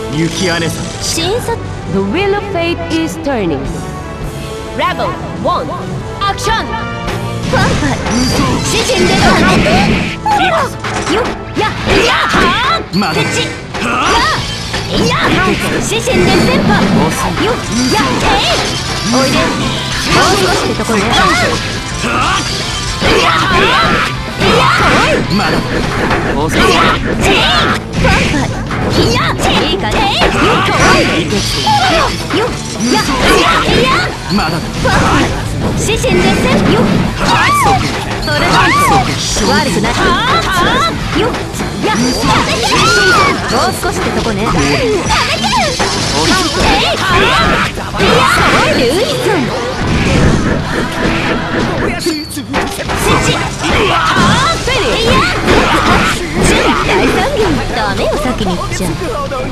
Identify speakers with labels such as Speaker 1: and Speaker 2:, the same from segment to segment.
Speaker 1: 雪姉さん。
Speaker 2: 審査
Speaker 3: The wheel of fate is turning. Rebel 1 action.
Speaker 2: ファンファ主人ではめてよややは
Speaker 1: まだ
Speaker 2: てちやや主人で先輩よやておいでもう少しってとこねや
Speaker 1: まだ遅い。
Speaker 2: ファンファやいいかねよやや
Speaker 1: まだ
Speaker 2: ファンファ主人で先よそれだ悪くないよやもう少しってとこねルイさん大三元ダメよ先に行っちゃう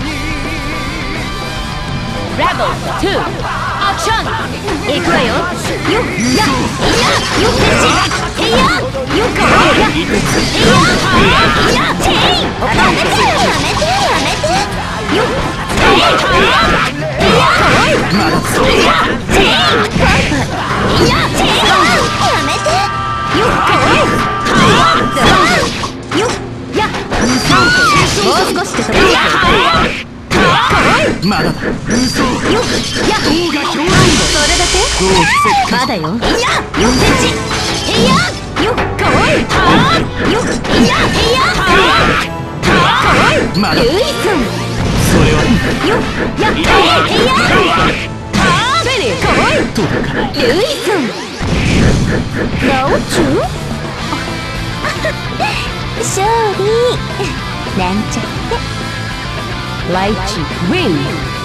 Speaker 3: Rebel 2 action.
Speaker 2: 行くわよよやよペチやよかわいやチェインやめてよかわいい
Speaker 1: まだ
Speaker 2: チェインパパやチェインやめてよかわいいよやもう少しってとこ
Speaker 1: まだだ。
Speaker 2: よやそれだけまだよやよペチやよかわいいよやかわいい
Speaker 1: まだ
Speaker 2: ルイさん
Speaker 1: それは
Speaker 2: よやベリーかわいい
Speaker 1: 届かない。
Speaker 2: ルイさんラオチュ勝利なんちゃって
Speaker 3: Lychee win.